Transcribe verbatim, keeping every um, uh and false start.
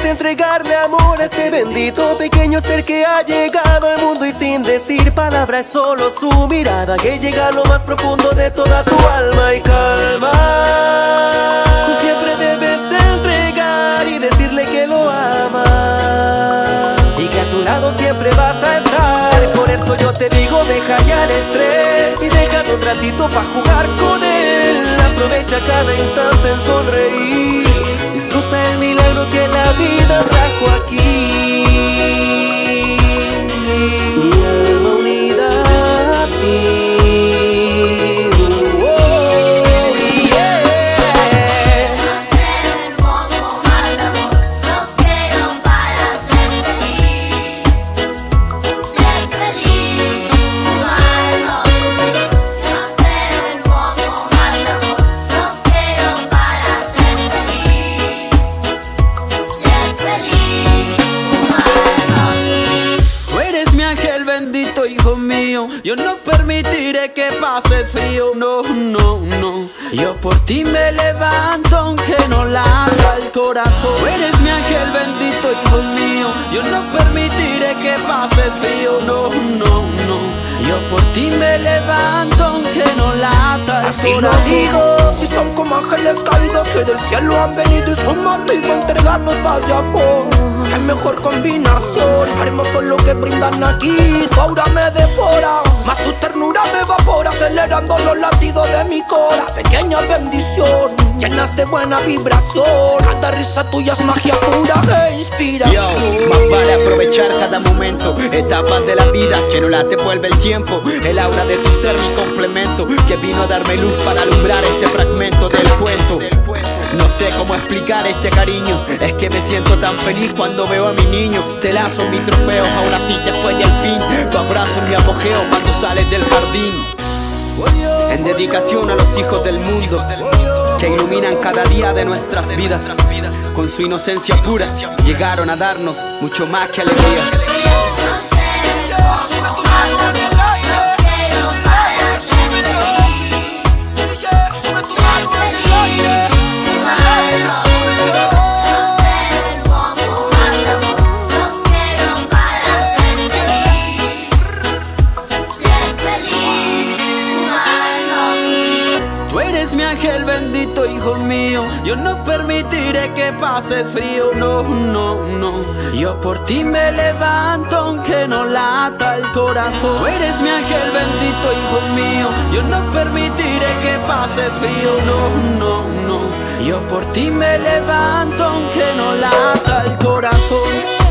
entregarle amor a ese bendito pequeño ser que ha llegado al mundo y sin decir palabras, solo su mirada que llega a lo más profundo de toda tu alma y calma. Tú siempre debes entregar y decirle que lo amas y que a su lado siempre vas a estar. Y por eso yo te digo, deja ya el estrés y déjate un ratito pa' jugar con él. Aprovecha cada instante en sonreír, disfruta el milagro que la vida trajo aquí. Mi alma unida a ti. Bendito hijo mío, yo no permitiré que pases frío, no, no, no. Yo por ti me levanto aunque no lata el corazón. Tú eres mi ángel bendito hijo mío, yo no permitiré que pases frío, no, no, no. Yo por ti me levanto aunque no lata el Así corazón. lo digo, si son como ángeles caídos que del cielo han venido y son arriba a entregarnos paz y amor. Qué mejor combinación, hermoso lo que brindan aquí. Tu aura me devora, más su ternura me evapora, acelerando los latidos de mi cora. Pequeña bendición, llenas de buena vibración. Cada risa tuya es magia pura e inspira. Yo, más vale aprovechar cada momento, etapas de la vida que no la devuelve el tiempo. El aura de tu ser mi complemento, que vino a darme luz para alumbrar este fragmento del cuento. No sé cómo explicar este cariño, es que me siento tan feliz cuando veo a mi niño. Te lazo mis trofeos, ahora sí después del fin. Tu abrazo en mi apogeo cuando sales del jardín. En dedicación a los hijos del mundo, que iluminan cada día de nuestras vidas. Con su inocencia pura, llegaron a darnos mucho más que alegría. Tú eres mi ángel bendito, hijo mío, yo no permitiré que pases frío, no, no, no. Yo por ti me levanto aunque no lata el corazón. Tú eres mi ángel bendito, hijo mío, yo no permitiré que pases frío, no, no, no. Yo por ti me levanto aunque no lata el corazón.